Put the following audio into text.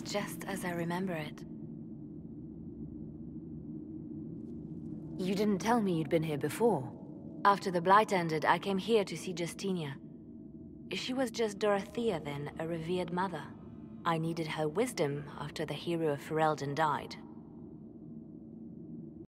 just as I remember it. You didn't tell me you'd been here before. After the Blight ended, I came here to see Justinia. She was just Dorothea then, a revered mother. I needed her wisdom after the hero of Ferelden died.